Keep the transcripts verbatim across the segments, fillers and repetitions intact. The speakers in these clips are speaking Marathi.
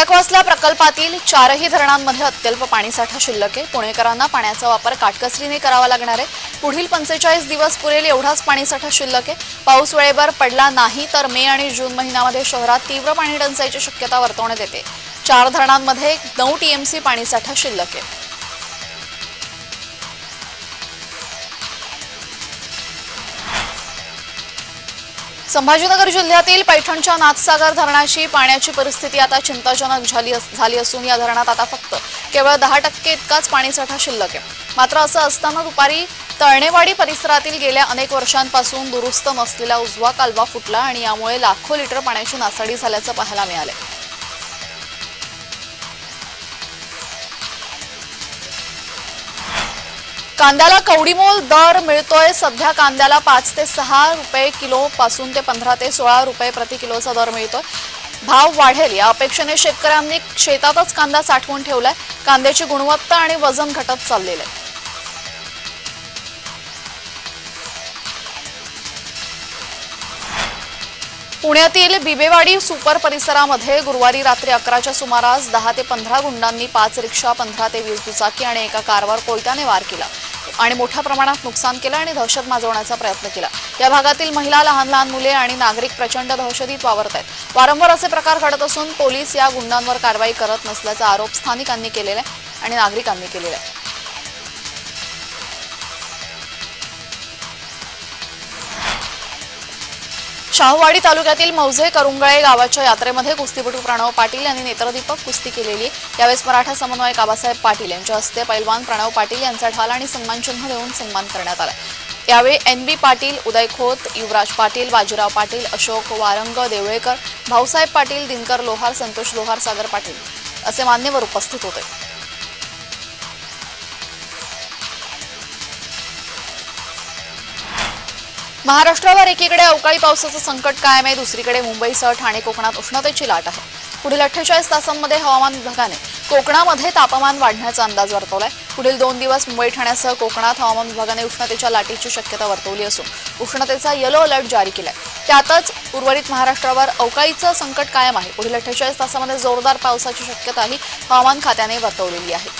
खडकवासला प्रकल्पातील चारही धरणांमध्ये अत्यल्प पाणीसाठा शिल्लक आहे। पुणेकरांना पाण्याचा वापर काटकसरीने करावा लागणार आहे। पुढील पंचेचाळीस दिवस पुरेल एवढाच पाणीसाठा शिल्लक आहे। पाऊस वेळेवर पडला नाही तर मे आणि जून महिन्यामध्ये शहरात तीव्र पाणी टंचाईची शक्यता वर्तवण्यात येते। चार धरणांमध्ये नऊ टीएमसी पाणीसाठा शिल्लक आहे। संभाजीनगर जिल्ह्यातील पैठणच्या नाथसागर धरणाची पाण्याची परिस्थिती आता चिंताजनक झाली झाली असून या धरणात आता फक्त केवळ दहा टक्के इतकाच पाणीसाठा शिल्लक आहे। मात्र असं असताना दुपारी तळणेवाडी परिसरातील गेल्या अनेक वर्षांपासून दुरुस्त नसलेला उजवा कालवा फुटला आणि यामुळे लाखो लिटर पाण्याची नासाडी झाल्याचं पाहायला मिळालं। कांद्याला कवडीमोल दर मिळतोय। सध्या कांद्याला पाच ते सहा रुपये किलो पासून ते पंधरा ते सोळा रुपये प्रति किलोचा दर मिळतोय। भाव वाढेल या अपेक्षेने शेतकऱ्यांनी शेतातच कांदा साठवून ठेवलाय। कांद्याची गुणवत्ता आणि वजन घटत चाललेलं आहे। पुण्यातील बिबेवाडी सुपर परिसरामध्ये गुरुवारी रात्री अकराच्या सुमारास दहा ते पंधरा गुंडांनी पाच रिक्षा, पंधरा ते वीस दुचाकी आणि एका कारवर कोयत्याने वार केला आणि मोठ्या प्रमाणात नुकसान केलं आणि दहशत माजवण्याचा प्रयत्न केला। या भागातील महिला, लहान लहान मुले आणि नागरिक प्रचंड दहशतीत वावरत आहेत। वारंवार असे प्रकार घडत असून पोलीस या गुंडांवर कारवाई करत नसल्याचा आरोप स्थानिकांनी केलेला आहे आणि नागरिकांनी केलेला आहे। शाहूवाडी तालुक्यातील मौजे करुंगळे गावाच्या यात्रेमध्ये कुस्तीपटू प्रणव पाटील यांनी नेत्रदीपक कुस्ती केलेली। यावेळेस मराठा समन्वयक आबासाहेब पाटील यांच्या हस्ते पैलवान प्रणव पाटील यांचा ढाल आणि सन्मानचिन्ह देऊन सन्मान करण्यात आला। यावेळी एन बी पाटील, उदय खोत, युवराज पाटील, बाजीराव पाटील, अशोक वारंग, देवळेकर, भाऊसाहेब पाटील, दिनकर लोहार, संतोष लोहार, सागर पाटील असे मान्यवर उपस्थित होते। महाराष्ट्रावर एकीकडे अवकाळी पावसाचं संकट कायम आहे, दुसरीकडे मुंबईसह ठाणे कोकणात उष्णतेची लाट आहे। पुढील अठ्ठेचाळीस तासांमध्ये हवामान विभागाने कोकणामध्ये तापमान वाढण्याचा अंदाज वर्तवलाय। पुढील दोन दिवस मुंबई, ठाण्यासह कोकणात हवामान विभागाने उष्णतेच्या लाटेची शक्यता वर्तवली असून उष्णतेचा येलो अलर्ट जारी केलाय। त्यातच उर्वरित महाराष्ट्रावर अवकाळीचं संकट कायम आहे। पुढील अठ्ठेचाळीस तासांमध्ये जोरदार पावसाची शक्यताही हवामान खात्याने वर्तवलेली आहे।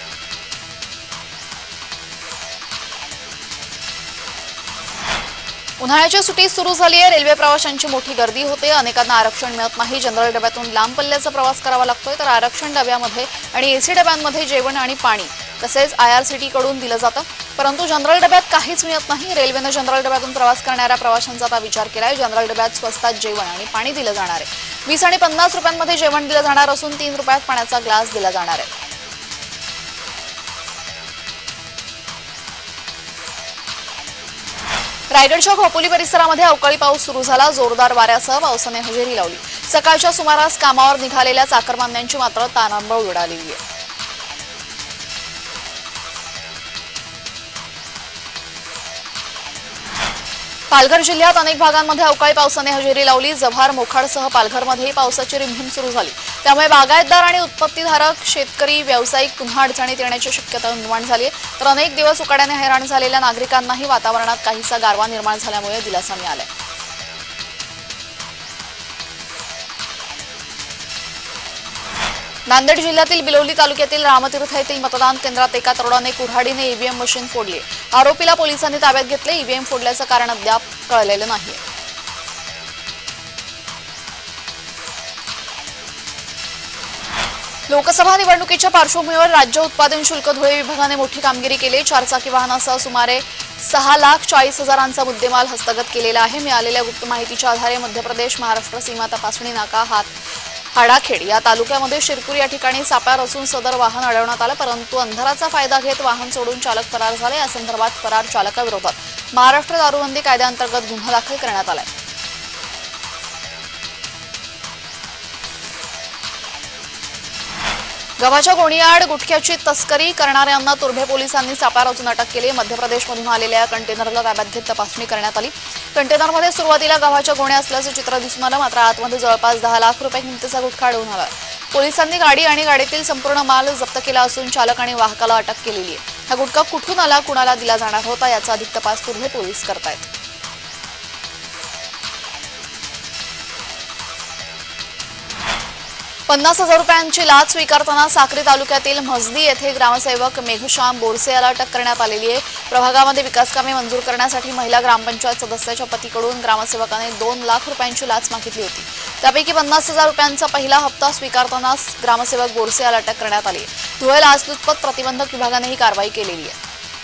उन्हाळ्याची सुट्टी सुरू झाली आहे। रेल्वे प्रवाशांची मोठी गर्दी होते। अनेकांना आरक्षण मिळत नाही। जनरल डब्यातून लांब पल्ल्याचा प्रवास करावा लागतोय तर आरक्षण डब्यामध्ये आणि एसी डब्यांमध्ये जेवण आणि पाणी तसेच आयआरसीटी कडून दिलं जातं, परंतु जनरल डब्यात काहीच मिळत नाही। रेल्वेने जनरल डब्यातून प्रवास करणाऱ्या प्रवाशांचा आता विचार केलाय। जनरल डब्यात स्वस्तात जेवण आणि पाणी दिलं जाणार आहे। वीस आणि पन्नास रुपयांमध्ये जेवण दिलं जाणार असून तीन रुपयात पाण्याचा ग्लास दिला जाणार आहे। रायगडच्या खोपोली परिसरामध्ये अवकाळी पाऊस सुरू झाला। जोरदार वाऱ्यासह पावसाने हजेरी लावली। सकाळच्या सुमारास कामावर निघालेल्या चाकरमान्यांची मात्र तारांबळ उडालेली आहे। पालघर जिल्ह्यात अनेक भागांमध्ये अवकाळी पावसाने हजेरी लावली। जव्हार, मोखाडसह पालघरमध्येही पावसाची रिमझिम सुरू झाली। त्यामुळे बागायतदार आणि उत्पत्तीधारक शेतकरी, व्यावसायिक पुन्हा अडचणीत येण्याची शक्यता निर्माण झाली आहे। तर अनेक दिवस उकाड्याने हैराण झालेल्या नागरिकांनाही वातावरणात काहीसा गारवा निर्माण झाल्यामुळे दिलासा मिळाला। नांदेड जिल्ह्यातील बिलोली तालुक्यातील रामतीर्थ येथील मतदान केंद्रात एका तरुणाने कुऱ्हाडीने ईव्हीएम मशीन फोडली। आरोपीला पोलिसांनी ताब्यात घेतले। ईव्हीएम फोडल्याचं कारण अद्याप कळलेलं नाही। लोकसभा निवडणुकीच्या पार्श्वभूमीवर राज्य उत्पादन शुल्क धुळे विभागाने मोठी कामगिरी केली। चारचाकी वाहनासह सुमारे सहा लाख चाळीस हजारांचा मुद्देमाल हस्तगत केलेला आहे। मिळालेल्या गुप्त माहितीच्या आधारे मध्य प्रदेश महाराष्ट्र सीमा तपासणी नाका हात हाडाखेड या तालुक्यामध्ये शिरपूर या ठिकाणी सापळा रचून सदर वाहन अडवण्यात आलं, परंतु अंधाराचा फायदा घेत वाहन सोडून चालक फरार झाले। या संदर्भात फरार चालकाविरोधात महाराष्ट्र दारूबंदी कायद्याअंतर्गत गुन्हा दाखल करण्यात आलाय। गव्हाच्या गोणीआड गुटख्याची तस्करी करणाऱ्यांना तुर्भे पोलिसांनी सापळा रचून अटक केली। मध्य प्रदेशमधून आलेल्या कंटेनरला ताब्यात घेत तपासणी करण्यात आली। कंटेनरमध्ये सुरुवातीला गव्हाच्या गोण्या असल्याचं चित्र दिसून आलं, मात्र आतमध्ये जवळपास दहा लाख रुपये किमतीचा गुटखा आढळून आला। पोलिसांनी गाडी आणि गाडीतील संपूर्ण माल जप्त केला असून चालक आणि वाहकाला अटक केलेली आहे। हा गुटखा कुठून आला, कुणाला दिला जाणार होता याचा अधिक तपास तुर्भे पोलीस करतायत। पन्नास हजार रुपयांची लाच स्वीकारताना साक्री तालुक्यातील म्हसदी येथे ग्रामसेवक मेघश्याम बोरसे याला अटक करण्यात आलेली आहे। प्रभागामध्ये विकास कामे मंजूर करण्यासाठी महिला ग्रामपंचायत सदस्याच्या पतीकडून ग्रामसेवकाने दोन लाख रुपयांची लाच मागितली होती। त्यापैकी पन्नास हजार रुपयांचा पहिला हप्ता स्वीकारताना ग्रामसेवक बोरसे याला अटक करण्यात आली आहे। धुळे लाचलुचपत प्रतिबंधक विभागाने ही कारवाई केलेली आहे।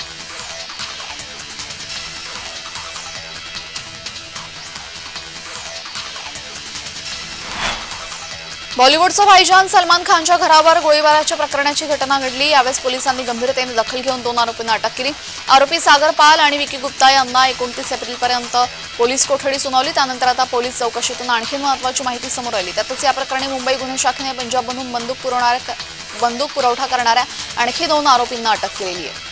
बॉलिवूडचा भाईजान सलमान खानच्या घरावर गोळीबाराच्या प्रकरणाची घटना घडली। यावेळेस पोलिसांनी गंभीरतेने दखल घेऊन दोन आरोपींना अटक केली। आरोपी सागर पाल आणि विकी गुप्ता यांना एकोणतीस एप्रिलपर्यंत पोलीस कोठडी सुनावली। त्यानंतर आता पोलीस चौकशीतून आणखी महत्त्वाची माहिती समोर आली। त्यातच या प्रकरणी मुंबई गुन्हे शाखेने पंजाबमधून बंदूक पुरवणाऱ्या बंदूक पुरवठा करणाऱ्या आणखी दोन आरोपींना अटक केली आहे।